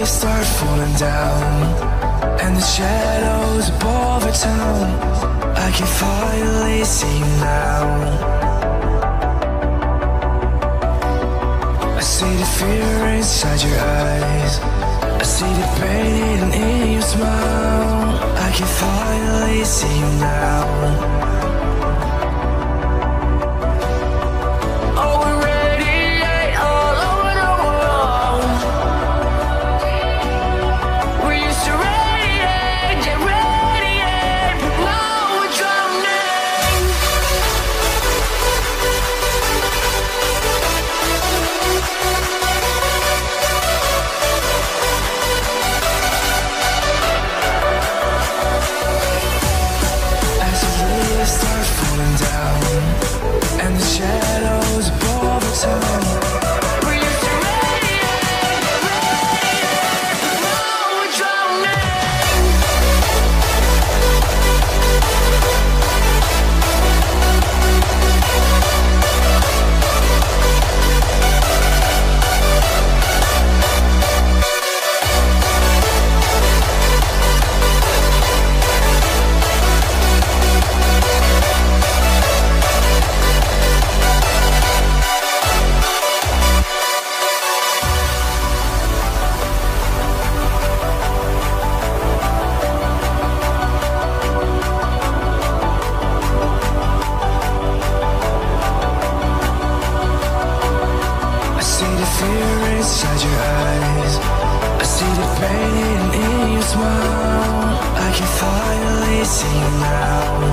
leaves start falling down, and the shadows above our town, I can finally see you now. I see the fear inside your eyes, I see the pain in your smile. I can finally see you now. Inside your eyes, I see the pain in your smile. I can finally see you now.